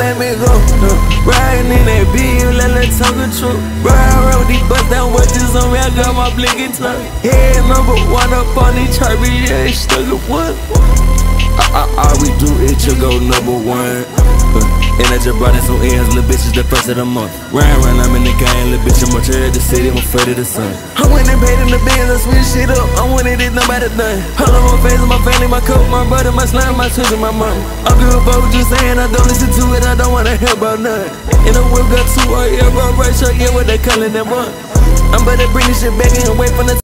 let me go. Riding in that beam, let me talk the truth. Ride around with these bust down watches on me, I got my blinking tongue. Head number one up on these chirpy, yeah, stuck up one. All we do is to go number one. And I just brought in some ends, little bitches, the first of the month. Ryan, I'm in the game, little bitch, I'm on the city, I'm afraid of the sun. I went and paid in the Benz, I switch shit up, I wanted it, nobody done. All on my face, my family, my coat, my brother, my slime, my twins, and my mom. I'm good about just saying, I don't listen to it, I don't wanna hear about none. In the whip got 2 yeah, bro, right shirt, yeah, what they calling that one. I'm about to bring this shit back in, away from the